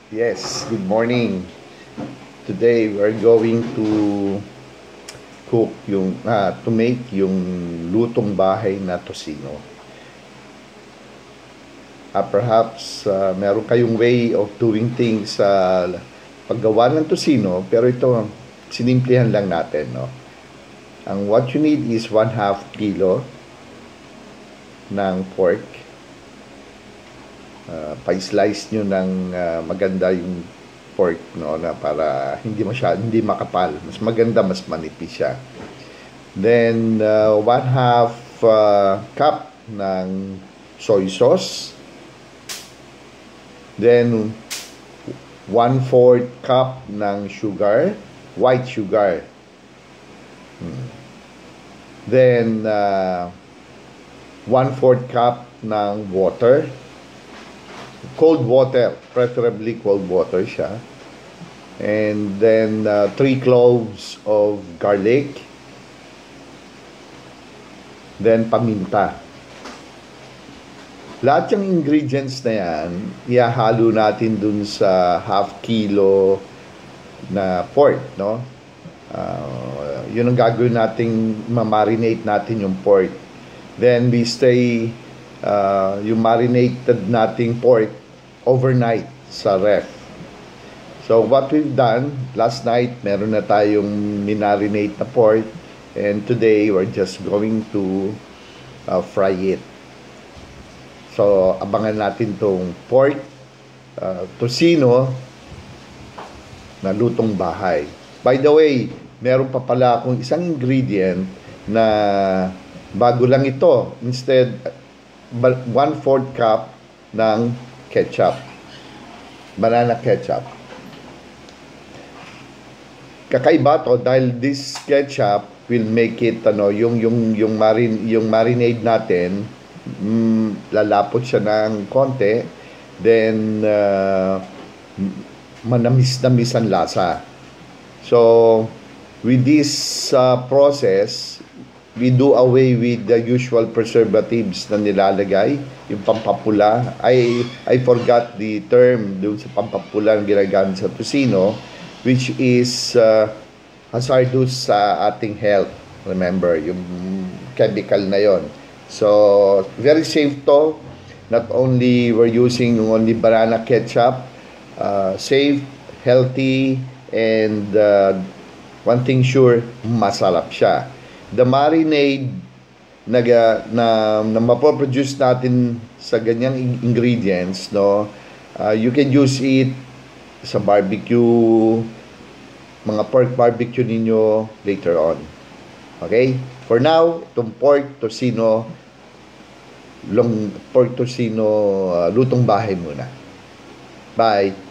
Yes, good morning. Today we're going to cook to make yung lutong bahay na tocino. Perhaps meron kayong way of doing things sa paggawa ng tocino, pero ito sinimplihan lang natin, no? Ang what you need is 1/2 kilo ng pork. Pa-slice nyo ng maganda yung pork, no, na para hindi makapal, mas maganda, mas manipis siya. Then 1/2 cup ng soy sauce, then 1/4 cup ng sugar, white sugar, then 1/4 cup ng water, cold water, preferably cold water siya. And then 3 cloves of garlic. Then paminta. Lahat yung ingredients na yan, ihahalo natin dun sa 1/2 kilo na pork, no? Yun ang gagawin nating ma-marinate natin yung pork. Then we stay yung marinated nating pork overnight sa ref. So what we've done, last night meron na tayong minarinate na pork, and today we're just going to fry it. So abangan natin tong pork tocino na lutong bahay. By the way, meron pa pala akong isang ingredient na bago lang ito. Instead, 1/4 cup ng ketchup, banana ketchup. Kakaiba to dahil this ketchup will make it yung marinade natin, lalapot siya ng konti, then manamis-namis ang lasa. So with this process, we do away with the usual preservatives na nilalagay, yung pampapula. I forgot the term doon sa pampapula na ginagamit sa tocino, which is hazardous sa ating health. Remember, yung chemical na yon. So, very safe to. Not only we're using only banana ketchup, safe, healthy, and one thing sure, masarap siya. The marinade na mapoproduce natin sa ganyang ingredients, no, you can use it sa barbecue, mga pork barbecue ninyo later on. Okay? For now, itong pork tocino lutong bahay muna. Bye!